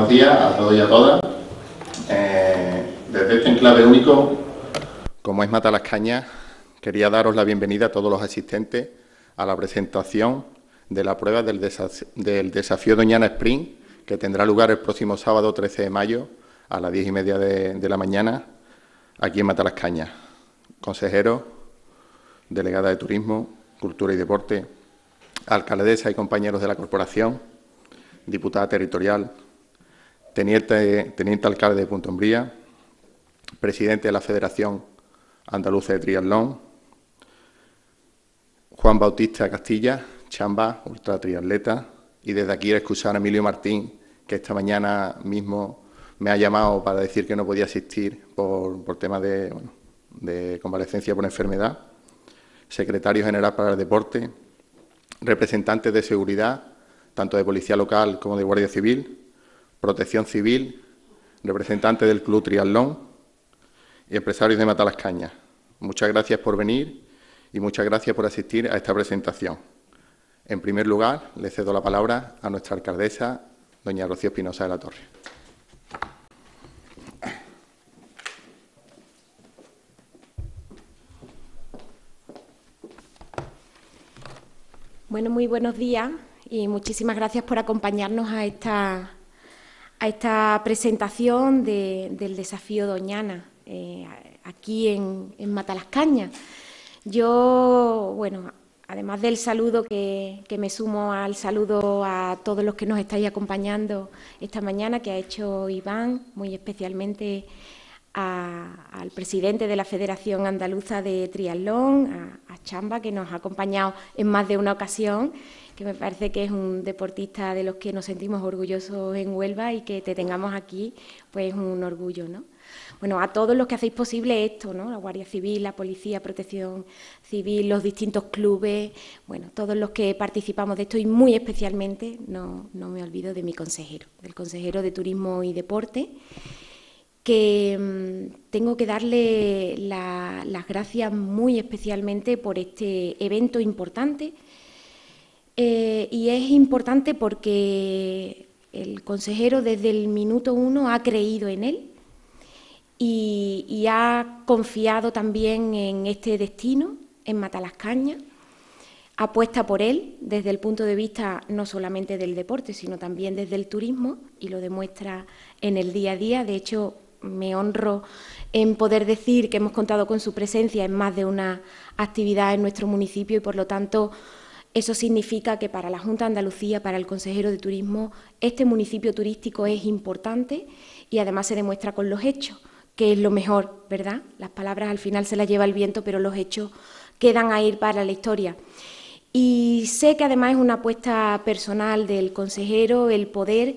buenos días a todos y a todas. Desde este enclave único, como es Matalascañas, quería daros la bienvenida a todos los asistentes a la presentación de la prueba del desafío Doñana Sprint, que tendrá lugar el próximo sábado 13 de mayo a las 10:30 de la mañana, aquí en Matalascañas. Consejeros, delegada de Turismo, Cultura y Deporte, alcaldesa y compañeros de la corporación, diputada territorial, teniente alcalde de Punta Umbría, presidente de la Federación Andaluza de Triatlón, Juan Bautista Castilla, Chamba, ultratriatleta, y desde aquí excusar a Emilio Martín, que esta mañana mismo me ha llamado para decir que no podía asistir por temas de convalecencia por enfermedad, secretario general para el deporte, representantes de seguridad, tanto de Policía Local como de Guardia Civil, Protección Civil, representantes del Club Triatlón y empresarios de Matalascañas. Muchas gracias por venir y muchas gracias por asistir a esta presentación. En primer lugar, le cedo la palabra a nuestra alcaldesa, doña Rocío Espinosa de la Torre. Bueno, muy buenos días y muchísimas gracias por acompañarnos a esta presentación del desafío Doñana, aquí en Matalascañas. Yo, bueno, además del saludo que me sumo al saludo a todos los que nos estáis acompañando esta mañana, que ha hecho Iván, muy especialmente al presidente de la Federación Andaluza de Triatlón, a Chamba, que nos ha acompañado en más de una ocasión, que me parece que es un deportista de los que nos sentimos orgullosos en Huelva, y que te tengamos aquí, pues es un orgullo, ¿no? Bueno, a todos los que hacéis posible esto, ¿no? La Guardia Civil, la Policía, Protección Civil, los distintos clubes, bueno, todos los que participamos de esto, y muy especialmente, no me olvido de mi consejero, del consejero de Turismo y Deporte, que tengo que darle las gracias muy especialmente por este evento importante. Y es importante porque el consejero desde el minuto 1 ha creído en él y ha confiado también en este destino, en Matalascañas, apuesta por él desde el punto de vista no solamente del deporte, sino también desde el turismo, y lo demuestra en el día a día. De hecho, me honro en poder decir que hemos contado con su presencia en más de una actividad en nuestro municipio, y por lo tanto eso significa que para la Junta de Andalucía, para el consejero de Turismo, este municipio turístico es importante, y además se demuestra con los hechos, que es lo mejor, ¿verdad? Las palabras al final se las lleva el viento, pero los hechos quedan ahí para la historia. Y sé que además es una apuesta personal del consejero el poder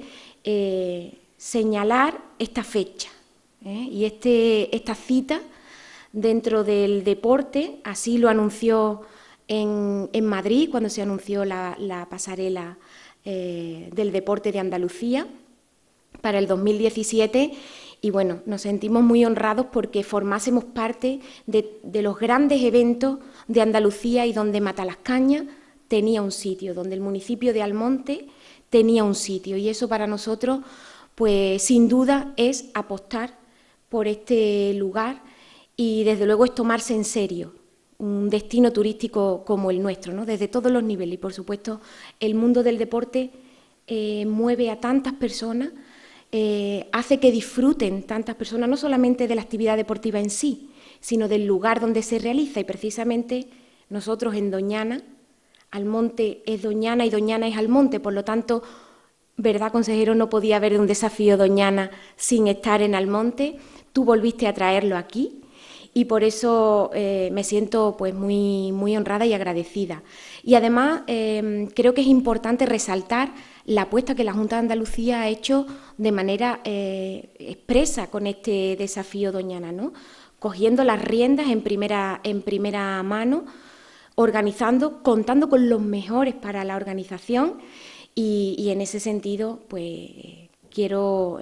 señalar esta fecha, y esta cita dentro del deporte. Así lo anunció en Madrid, cuando se anunció la pasarela del deporte de Andalucía para el 2017, y bueno, nos sentimos muy honrados porque formásemos parte de los grandes eventos de Andalucía, y donde Matalascañas tenía un sitio, donde el municipio de Almonte tenía un sitio, y eso para nosotros, pues sin duda es apostar por este lugar, y desde luego es tomarse en serio un destino turístico como el nuestro, ¿no? Desde todos los niveles. Y por supuesto el mundo del deporte mueve a tantas personas, hace que disfruten tantas personas, no solamente de la actividad deportiva en sí, sino del lugar donde se realiza. Y precisamente nosotros en Doñana, Almonte es Doñana y Doñana es Almonte, por lo tanto, ¿verdad, consejero? No podía haber un desafío Doñana sin estar en Almonte. Tú volviste a traerlo aquí, y por eso me siento pues muy honrada y agradecida. Y además creo que es importante resaltar la apuesta que la Junta de Andalucía ha hecho de manera expresa con este desafío Doñana, ¿no? Cogiendo las riendas en primera mano, organizando, contando con los mejores para la organización, y en ese sentido pues quiero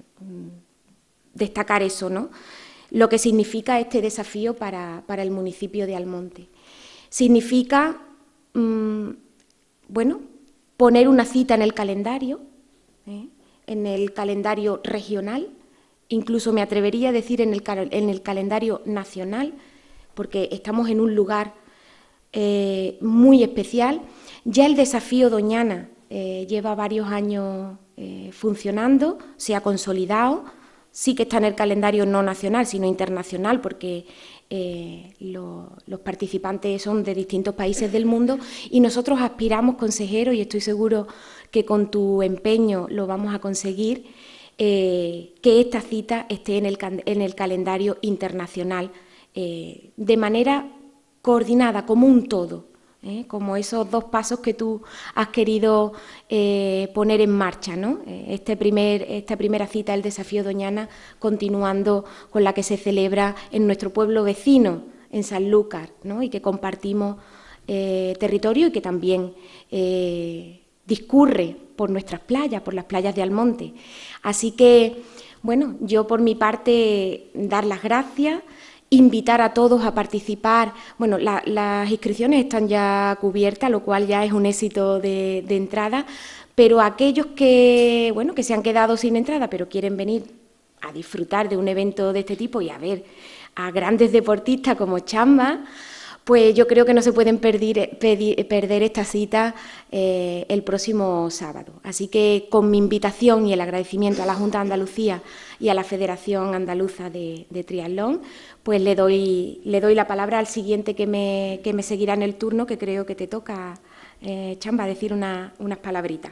destacar eso, ¿no? Lo que significa este desafío para el municipio de Almonte. Significa, bueno, poner una cita en el calendario, en el calendario regional, incluso me atrevería a decir en el calendario nacional, porque estamos en un lugar muy especial. Ya el desafío Doñana lleva varios años funcionando, se ha consolidado, sí que está en el calendario no nacional, sino internacional, porque los participantes son de distintos países del mundo y nosotros aspiramos, consejero, y estoy seguro que con tu empeño lo vamos a conseguir, que esta cita esté en el calendario internacional de manera coordinada, como un todo, como esos dos pasos que tú has querido poner en marcha, ¿no? Esta primera cita del desafío Doñana, continuando con la que se celebra en nuestro pueblo vecino, en Sanlúcar, ¿no? Y que compartimos territorio y que también discurre por nuestras playas, por las playas de Almonte. Así que, bueno, yo por mi parte dar las gracias, invitar a todos a participar. Bueno, las inscripciones están ya cubiertas, lo cual ya es un éxito de entrada, pero aquellos que, bueno, que se han quedado sin entrada, pero quieren venir a disfrutar de un evento de este tipo y a ver a grandes deportistas como Chamba, pues yo creo que no se pueden perder esta cita el próximo sábado. Así que con mi invitación y el agradecimiento a la Junta de Andalucía y a la Federación Andaluza de Triatlón, pues le doy la palabra al siguiente que me seguirá en el turno, que creo que te toca, Chamba, decir unas palabritas.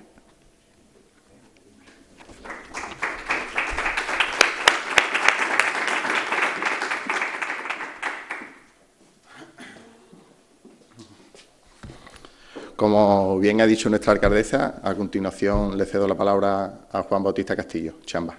Como bien ha dicho nuestra alcaldesa, a continuación le cedo la palabra a Juan Bautista Castillo. Chamba.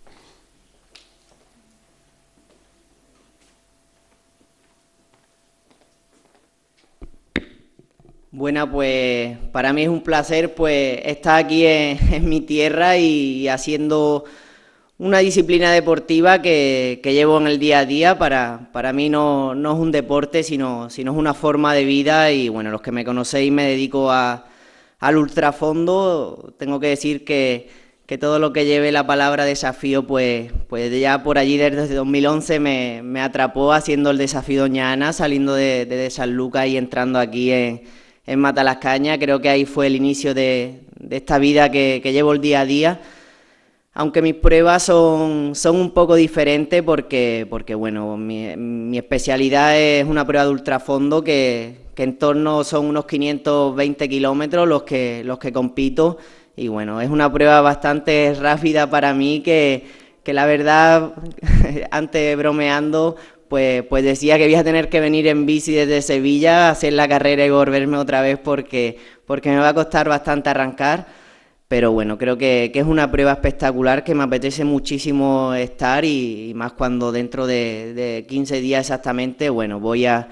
Bueno, pues para mí es un placer pues estar aquí en mi tierra y haciendo una disciplina deportiva que llevo en el día a día. Para mí no es un deporte, sino es una forma de vida y bueno, los que me conocéis me dedico al ultrafondo. Tengo que decir que todo lo que lleve la palabra desafío, pues ya por allí desde 2011 me atrapó haciendo el desafío Doñana, saliendo de Sanlúcar y entrando aquí en Matalascaña. Creo que ahí fue el inicio de esta vida que llevo el día a día. Aunque mis pruebas son un poco diferentes porque bueno, mi especialidad es una prueba de ultrafondo que en torno son unos 520 kilómetros los que compito y bueno, es una prueba bastante rápida para mí que la verdad, antes bromeando, pues decía que voy a tener que venir en bici desde Sevilla a hacer la carrera y volverme otra vez porque me va a costar bastante arrancar. Pero bueno, creo que es una prueba espectacular que me apetece muchísimo estar y más cuando dentro de 15 días exactamente, bueno, voy a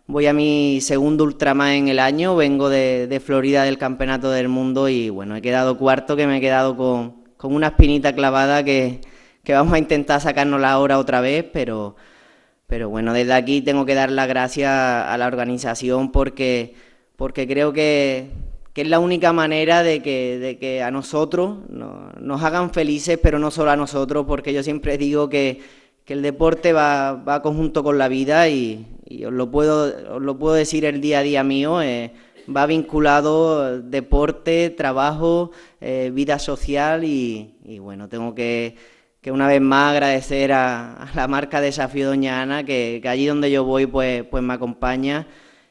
mi segundo ultramar en el año, vengo de Florida del Campeonato del Mundo y bueno, he quedado cuarto, que me he quedado con una espinita clavada que vamos a intentar sacárnosla ahora otra vez, pero bueno, desde aquí tengo que dar las gracias a la organización porque creo que es la única manera de que a nosotros nos hagan felices, pero no solo a nosotros, porque yo siempre digo que el deporte va conjunto con la vida y os lo puedo decir el día a día mío, va vinculado deporte, trabajo, vida social y bueno, tengo que una vez más agradecer a la marca Desafío Doñana, que allí donde yo voy pues me acompaña.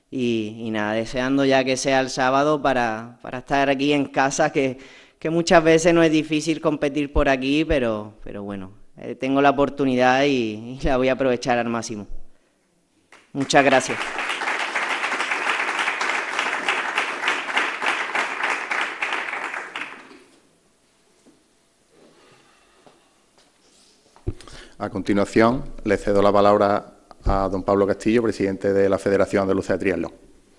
Y nada, deseando ya que sea el sábado para estar aquí en casa, que muchas veces no es difícil competir por aquí, pero bueno, tengo la oportunidad y la voy a aprovechar al máximo. Muchas gracias. A continuación, le cedo la palabra a don Pablo Castillo, presidente de la Federación Andaluza de Triatlón.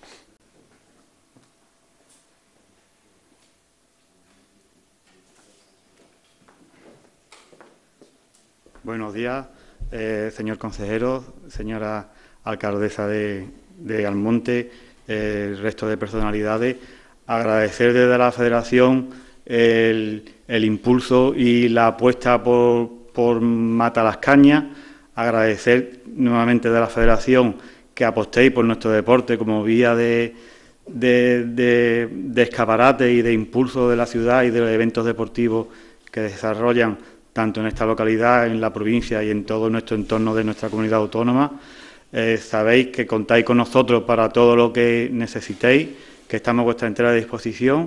Buenos días, señor consejero, señora alcaldesa de Almonte, el resto de personalidades. Agradecer desde la Federación el el impulso y la apuesta por Matalascañas. Agradecer nuevamente de la Federación que apostéis por nuestro deporte como vía de escaparate y de impulso de la ciudad y de los eventos deportivos que desarrollan tanto en esta localidad, en la provincia y en todo nuestro entorno de nuestra comunidad autónoma. Sabéis que contáis con nosotros para todo lo que necesitéis, que estamos a vuestra entera disposición.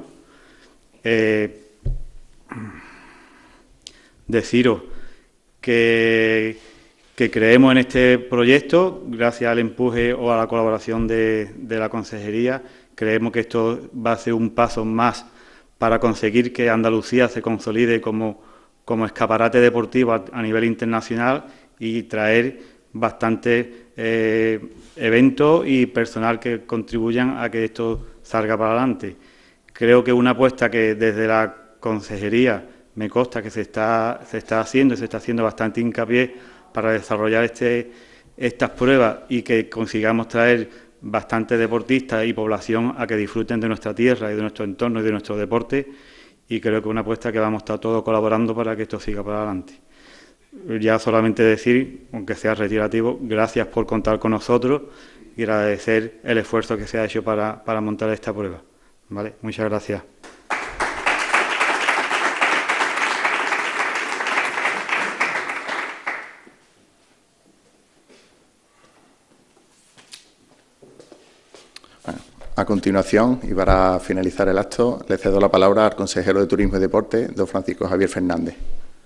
Deciros que creemos en este proyecto, gracias al empuje o a la colaboración de la Consejería. Creemos que esto va a ser un paso más para conseguir que Andalucía se consolide como escaparate deportivo a nivel internacional y traer bastantes eventos y personal que contribuyan a que esto salga para adelante. Creo que una apuesta que desde la Consejería me consta que se está haciendo y se está haciendo bastante hincapié para desarrollar estas pruebas y que consigamos traer bastantes deportistas y población a que disfruten de nuestra tierra y de nuestro entorno y de nuestro deporte, y creo que es una apuesta que vamos a estar todos colaborando para que esto siga para adelante. Ya solamente decir, aunque sea reiterativo, gracias por contar con nosotros y agradecer el esfuerzo que se ha hecho para montar esta prueba. ¿Vale? Muchas gracias. A continuación, y para finalizar el acto, le cedo la palabra al consejero de Turismo y Deporte, don Francisco Javier Fernández.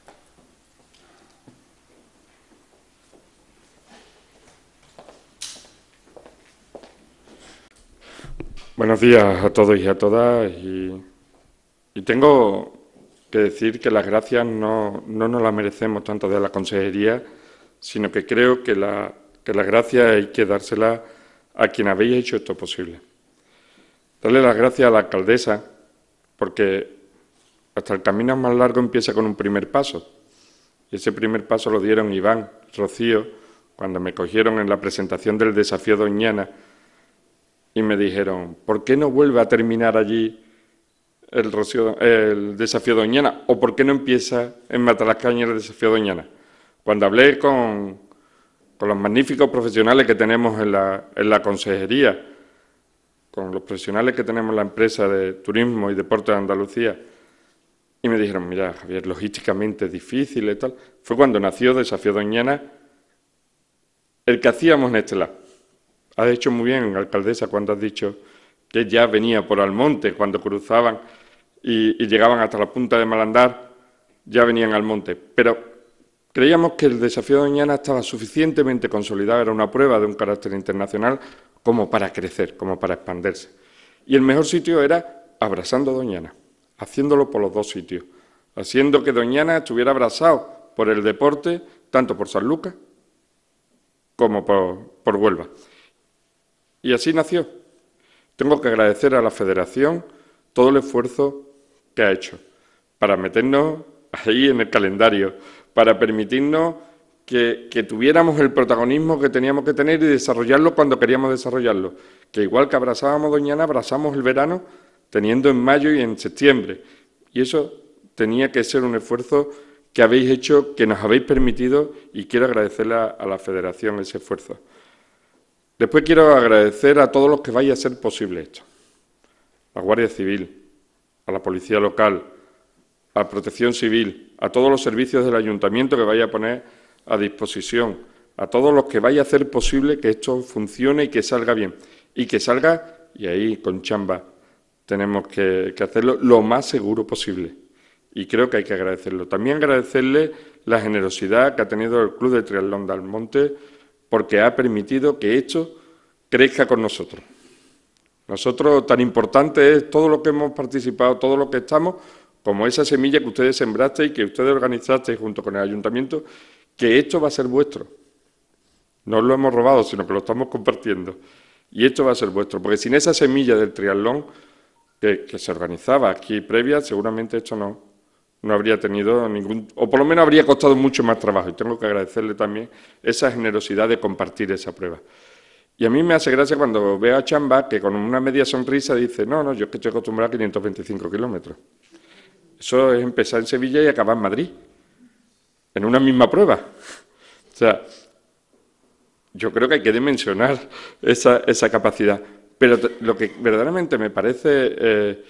Buenos días a todos y a todas. Y tengo que decir que las gracias no nos las merecemos tanto de la Consejería, sino que creo que las gracias hay que dárselas a quien habéis hecho esto posible. Darle las gracias a la alcaldesa, porque hasta el camino más largo empieza con un primer paso. Y ese primer paso lo dieron Iván, Rocío, cuando me cogieron en la presentación del desafío Doñana y me dijeron, ¿por qué no vuelve a terminar allí el desafío Doñana? ¿O por qué no empieza en Matalascañas el desafío Doñana? Cuando hablé con los magníficos profesionales que tenemos en la Consejería, con los profesionales que tenemos en la empresa de Turismo y Deporte de Andalucía, y me dijeron, mira, Javier, logísticamente es difícil y tal. Fue cuando nació Desafío Doñana, el que hacíamos en este lado. Has hecho muy bien, alcaldesa, cuando has dicho que ya venía por Almonte, cuando cruzaban y llegaban hasta la punta de Malandar, ya venían al monte. Pero creíamos que el Desafío Doñana estaba suficientemente consolidado, era una prueba de un carácter internacional como para crecer, como para expandirse. Y el mejor sitio era abrazando Doñana, haciéndolo por los dos sitios, haciendo que Doñana estuviera abrazado por el deporte, tanto por Sanlúcar como por Huelva. Y así nació. Tengo que agradecer a la Federación todo el esfuerzo que ha hecho para meternos ahí en el calendario, para permitirnos que tuviéramos el protagonismo que teníamos que tener y desarrollarlo cuando queríamos desarrollarlo. Que igual que abrazábamos Doñana, abrazamos el verano teniendo en mayo y en septiembre. Y eso tenía que ser un esfuerzo que habéis hecho, que nos habéis permitido, y quiero agradecerle a la Federación ese esfuerzo. Después quiero agradecer a todos los que vaya a hacer posible esto. A la Guardia Civil, a la Policía Local, a la Protección Civil, a todos los servicios del Ayuntamiento que vaya a poner a disposición, a todos los que vaya a hacer posible que esto funcione y que salga bien. Y que salga, y ahí con chamba tenemos que hacerlo lo más seguro posible. Y creo que hay que agradecerlo. También agradecerle la generosidad que ha tenido el Club de Triatlón de Almonte, porque ha permitido que esto crezca con nosotros. Nosotros, tan importante es todo lo que hemos participado, todo lo que estamos, como esa semilla que ustedes sembrasteis y que ustedes organizasteis junto con el Ayuntamiento, que esto va a ser vuestro. No os lo hemos robado, sino que lo estamos compartiendo. Y esto va a ser vuestro, porque sin esa semilla del triatlón que se organizaba aquí previa, seguramente esto no habría tenido ningún... o por lo menos habría costado mucho más trabajo. Y tengo que agradecerle también esa generosidad de compartir esa prueba. Y a mí me hace gracia cuando veo a Chamba, que con una media sonrisa dice, no, yo es que estoy acostumbrado a 525 kilómetros. Eso es empezar en Sevilla y acabar en Madrid, en una misma prueba. O sea, yo creo que hay que dimensionar esa capacidad. Pero lo que verdaderamente me parece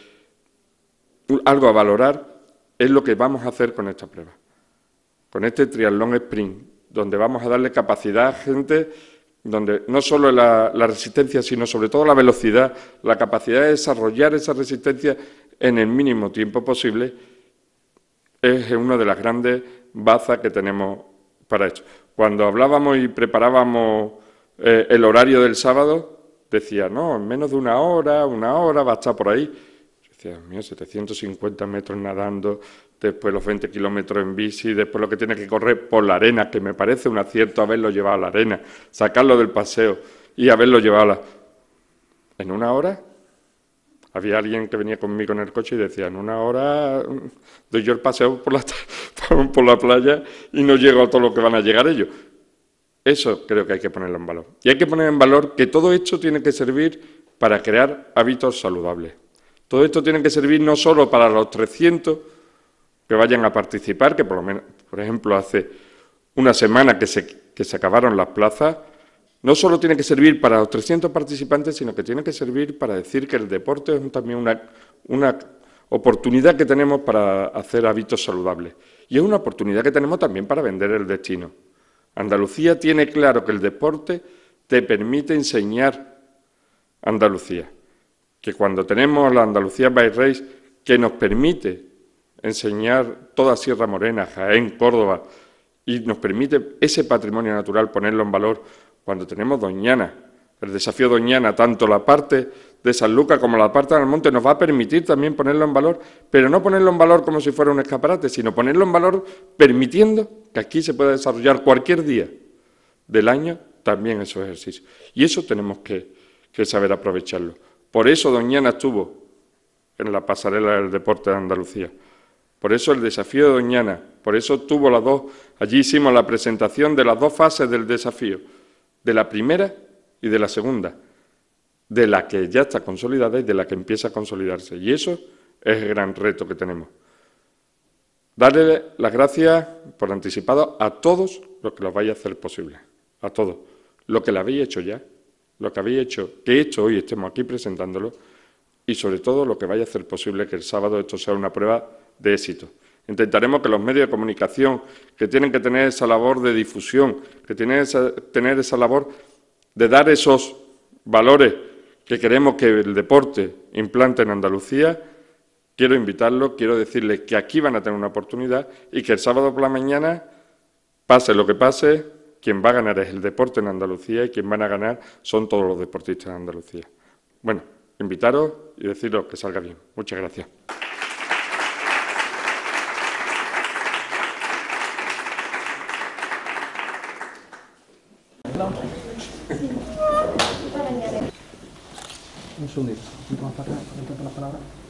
algo a valorar es lo que vamos a hacer con esta prueba, con este triatlón sprint, donde vamos a darle capacidad a gente, donde no solo la resistencia, sino sobre todo la velocidad, la capacidad de desarrollar esa resistencia en el mínimo tiempo posible, es una de las grandes bazas que tenemos para esto. Cuando hablábamos y preparábamos el horario del sábado, decía, no, en menos de una hora va a estar por ahí. Yo decía, Dios mío, 750 metros nadando, después los 20 kilómetros en bici, después lo que tiene que correr por la arena, que me parece un acierto haberlo llevado a la arena, sacarlo del paseo y haberlo llevado ¿En una hora? Había alguien que venía conmigo en el coche y decía, en una hora doy yo el paseo por la playa y no llego a todo lo que van a llegar ellos. Eso creo que hay que ponerlo en valor. Y hay que poner en valor que todo esto tiene que servir para crear hábitos saludables. Todo esto tiene que servir no solo para los 300 que vayan a participar, que por lo menos, por ejemplo, hace una semana que se acabaron las plazas. No solo tiene que servir para los 300 participantes, sino que tiene que servir para decir que el deporte es también una oportunidad que tenemos para hacer hábitos saludables. Y es una oportunidad que tenemos también para vender el destino. Andalucía tiene claro que el deporte te permite enseñar Andalucía. Que cuando tenemos la Andalucía Bike Race, que nos permite enseñar toda Sierra Morena, Jaén, Córdoba, y nos permite ese patrimonio natural ponerlo en valor. Cuando tenemos Doñana, el desafío Doñana, tanto la parte de San Lucas como la parte del monte, nos va a permitir también ponerlo en valor, pero no ponerlo en valor como si fuera un escaparate, sino ponerlo en valor permitiendo que aquí se pueda desarrollar cualquier día del año también esos ejercicios. Y eso tenemos que saber aprovecharlo. Por eso Doñana estuvo en la pasarela del deporte de Andalucía. Por eso el desafío de Doñana, por eso tuvo las dos, allí hicimos la presentación de las dos fases del desafío, de la primera y de la segunda, de la que ya está consolidada y de la que empieza a consolidarse. Y eso es el gran reto que tenemos. Darle las gracias por anticipado a todos los que lo vaya a hacer posible, a todos. Lo que lo habéis hecho ya, lo que habéis hecho, que hecho hoy estemos aquí presentándolo, y sobre todo lo que vaya a hacer posible que el sábado esto sea una prueba de éxito. Intentaremos que los medios de comunicación, que tienen que tener esa labor de difusión, que tienen que tener esa labor de dar esos valores que queremos que el deporte implante en Andalucía, quiero invitarlos, quiero decirles que aquí van a tener una oportunidad y que el sábado por la mañana, pase lo que pase, quien va a ganar es el deporte en Andalucía y quien van a ganar son todos los deportistas de Andalucía. Bueno, invitaros y deciros que salga bien. Muchas gracias. Un segundito. ¿Vamos para atrás? ¿Entra por la palabra?